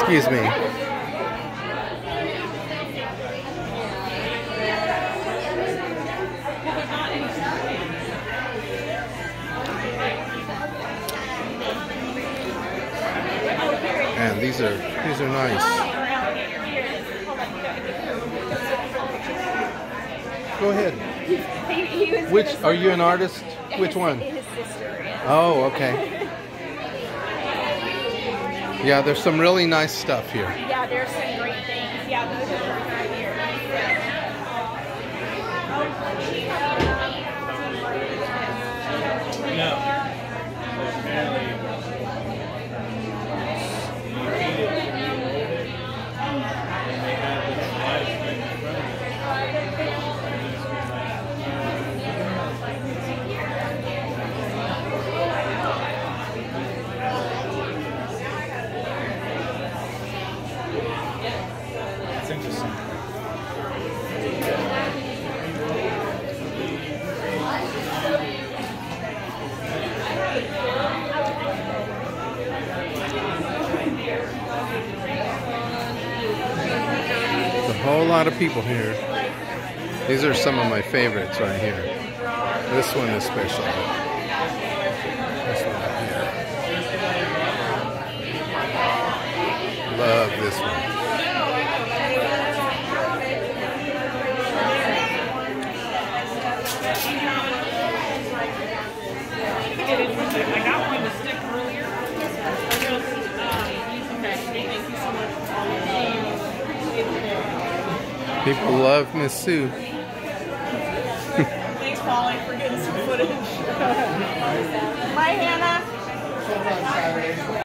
Excuse me. And these are nice. Go ahead. Which are you an artist? Which one? His sister. Yeah. Oh, okay. Yeah, there's some really nice stuff here. Yeah, there's some great things. Yeah, those are right here. No. Apparently, you eat it, you roll it, and they have this slice right in front of you. It's interesting. There's a whole lot of people here. These are some of my favorites right here. This one especially. This one right here. Love this one. I got one to stick earlier. Thank you so much. People love Miss Sue. Thanks, Polly, for getting some footage. Bye, Hannah.